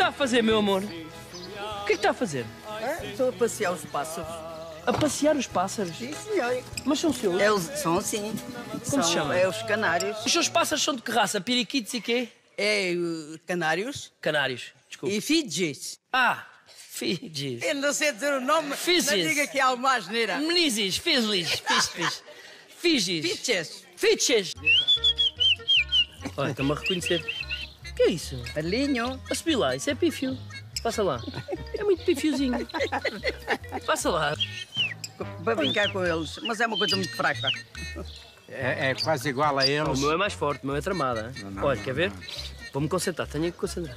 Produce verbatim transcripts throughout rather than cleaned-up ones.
está a fazer, meu amor? O que é que está a fazer? É, estou a passear os pássaros. A passear os pássaros? Sim, senhor. Mas são seus? É os, são assim. Como são, se chama? É os canários. Os seus pássaros são de que raça? Periquitos e quê? É uh, canários Canários. Desculpa. e fidgis. Ah, Fidgis. Eu não sei dizer o nome, Fidgis. mas diga que há uma asneira. Menizes, Fidgis, Fidgis. Fidgis. Fidgis. Fidgis. Olha, estão-me a reconhecer. O que é isso? Alinho. A subir lá, isso é pífio. Passa lá. É muito pifiozinho. Passa lá. Para brincar com eles, mas é uma coisa muito fraca. É, é quase igual a eles. O meu é mais forte, o meu é tramada. Não, não, Olha, não, quer ver? Vou-me concentrar, tenho que concentrar.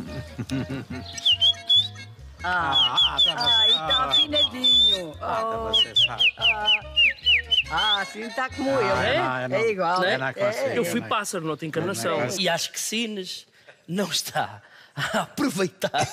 Ah, Ah, tá ah, e está ah, afinadinho. Ah, tá você sabe. Ah, assim está como Ah, eu. é? não, eu não- É igual. Não é? Eu não consigo, Eu fui não. pássaro noutra encarnação. Eu não- E acho que Sines não está a aproveitar.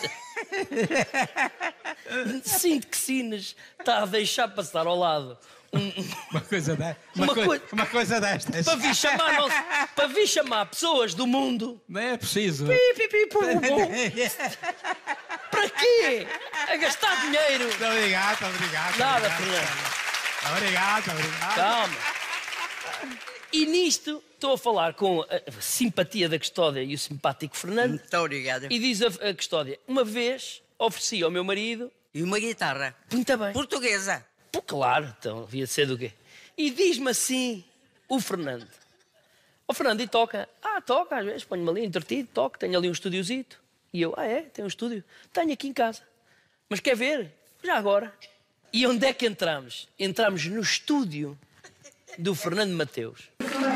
Sinto que Sines está a deixar passar ao lado um, Uma coisa, de... Uma uma, coi- coi- uma coisa destas. para vir chamar nosso- para vir chamar pessoas do mundo. Não é preciso. Pi, pi, pi, pum, pum. Para quê? A gastar dinheiro. Muito obrigado, obrigado. Nada, obrigado. Fernando. Obrigado, obrigado. Calma. E nisto estou a falar com a simpatia da Custódia e o simpático Fernando. Muito obrigada. E diz a, a Custódia, uma vez ofereci ao meu marido... E uma guitarra. Muito bem. Portuguesa. Pô, claro, então, devia ser do quê? E diz-me assim, o Fernando. O Fernando, e toca? Ah, toca, às vezes, ponho-me ali entretido, toco, tenho ali um estúdiozito. E eu, ah é, tem um estúdio? Tenho aqui em casa. Mas quer ver? Já agora. E onde é que entramos? Entramos no estúdio do Fernando Mateus.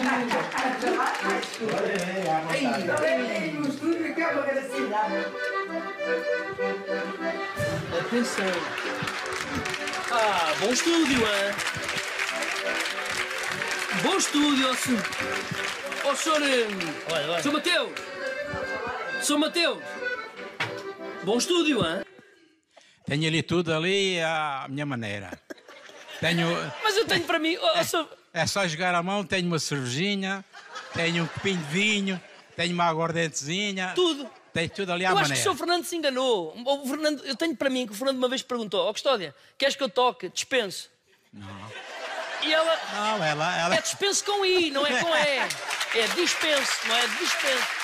Atenção. Ah, bom estúdio, hein? Bom estúdio, ó senhor. Ó senhor... eh, Olha, olha. Senhor Mateus. Senhor Mateus. Bom estúdio, hein? Tenho ali tudo ali à minha maneira. Tenho... Mas eu tenho para mim... ó, ó, senhor- É só jogar a mão, tenho uma cervejinha, tenho um copinho de vinho, tenho uma aguardentezinha. Tudo. Tenho tudo ali à Eu acho que o maneira. senhor Fernando se enganou. O Fernando, eu tenho para mim que o Fernando uma vez perguntou: ó oh, Custódia, queres que eu toque? Dispenso. Não. E ela... Não, ela... ela... É dispenso com I, não é com E. É dispenso, não é dispenso.